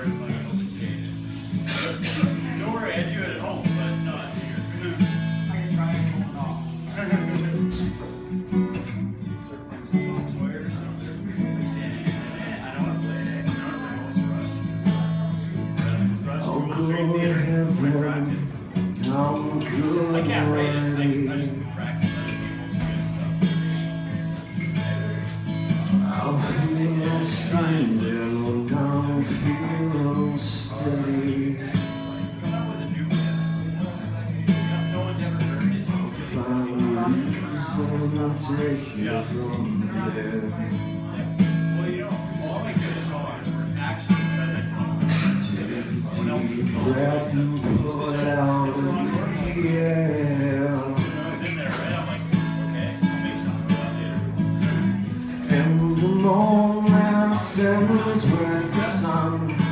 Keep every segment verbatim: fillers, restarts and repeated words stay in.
everybody open stage. Don't worry, I do it at home, but not here. I can try it going off. Start playing some Tom Sawyer or something. I don't want to play it. I don't want to play most Rush. Rush, Jewel, Dream Theater. My practice. I can't write it. I, I just do practice. I don't do most good stuff. I'll feel standing when I'm feeling steady. Come up with a new riff. Something no one's ever heard. It's I'll find reason to take you Yeah. from there. Well, you know, all my good songs were actually because I loved them. Someone else's song. Breath and pull it out of the air. I was in there, right? I'm like, okay, I'll make something about later. And the moment sends with the sun,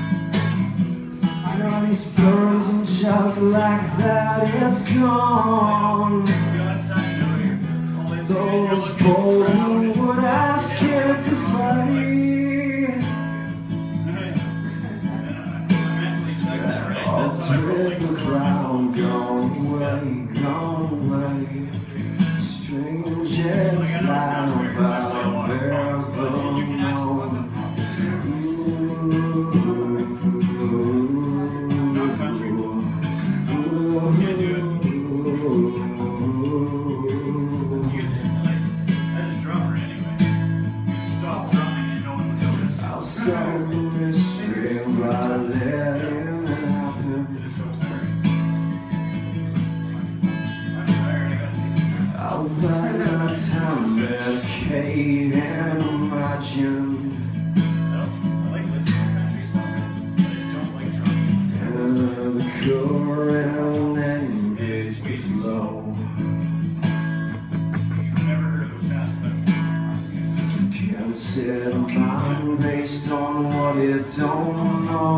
ice burns and just like that it's gone. We got time to go here. I'll let you in. You're Those looking bold proud. who would ask you to fight. Mentally check that, right? That's Odds what I roll with like the for crowd myself. gone away, gone away. Strangest Like, I know it sounds life weird 'cause I play a lot of I've pop, ever but you can actually fucking known. pop. Not country. Can't do it. You can, like, as a drummer anyway, stop drumming and no one would notice. I'll solve the mystery by letting it happen. This is so tiring. I'm tired, I gotta take a nap. I'll buy my time, medicate and imagine. I like listening to country songs, but I don't like drumming. And the current engage the flow. I've never heard of a fast country song. Can't set a mind based on what it don't know.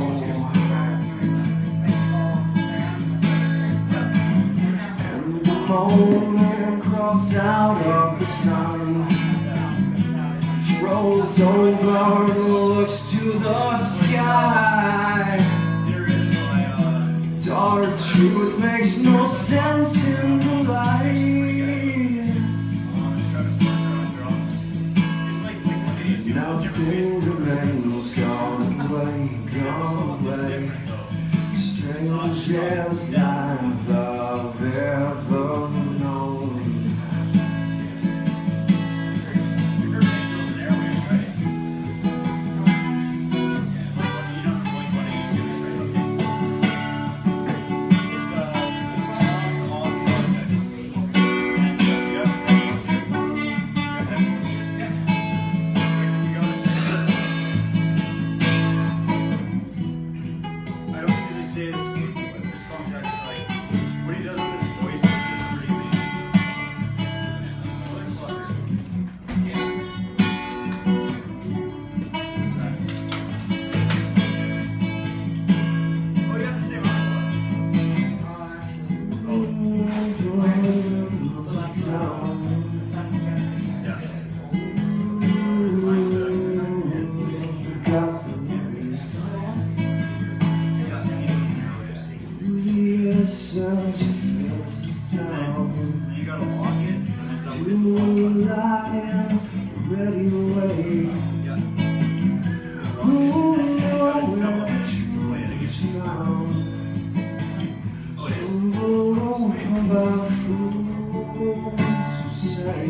And the moment cross out of the sun, she rolls over and looks to the sky. There is my, uh, Dark truth makes no sense in the light. um, Travis Barker on drums. It's like Blink one eighty-two, but different ways Nothing to do it. remains, gone away, Except gone some of it's away. different though. Strangest life I've ever known. You've heard Angels and Airwaves, right? Yeah, you know Blink one eighty-two is, right? It's, uh, it's Tom's off project. And, uh, do you have headphones here? You have headphones here? Yeah. You gotta check this out. I don't usually say this to people, but this song's actually like, what he does with his voice is pretty amazing. Motherfucker. Yeah. What's that? Oh, you have to say what I want. Oh, yeah. Mine's, uh, got Angels and Airwaves. Essence fills down Then you gotta lock it and then to double it. lying, ready to wait. Yeah. Who know where the truth is found? Oh, it is. Stumbled over by fools who say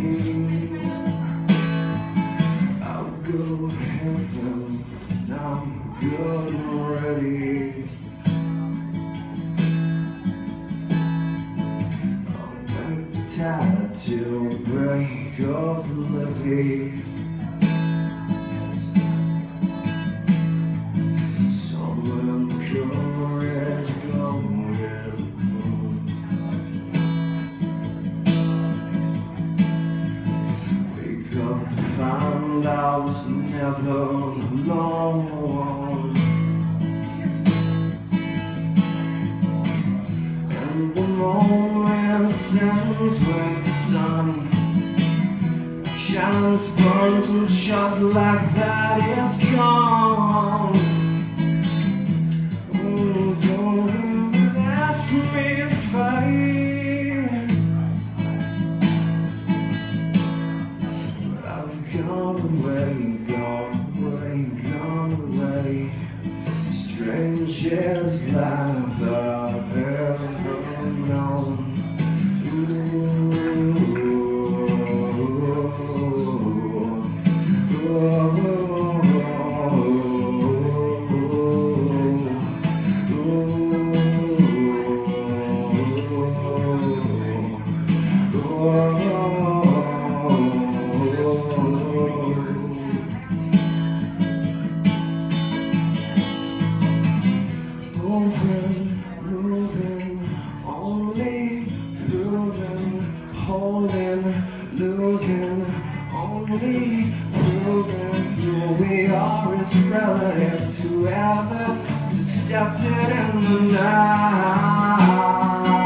I'll go to heaven, I'm good and ready. I'll break the tide till break of the levee. Somewhere the courage going home. Wake up to find I was never alone. And the moment ascends with the sun, shines, burns, and just like that it's gone. sweetest life I've ever known. Moving, moving, only moving, holding, losing, only proving who we are is relative to ever accepted in the night.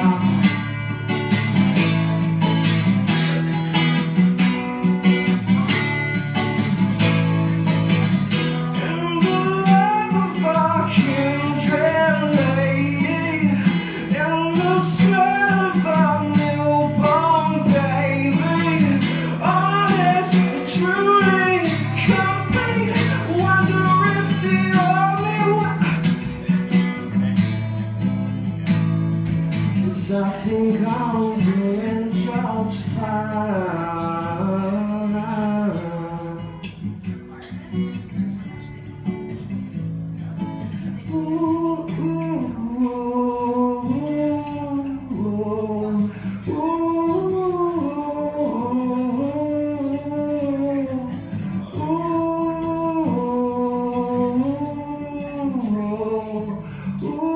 I think I'm doing just fine. Ooh, ooh, ooh, ooh, ooh, ooh.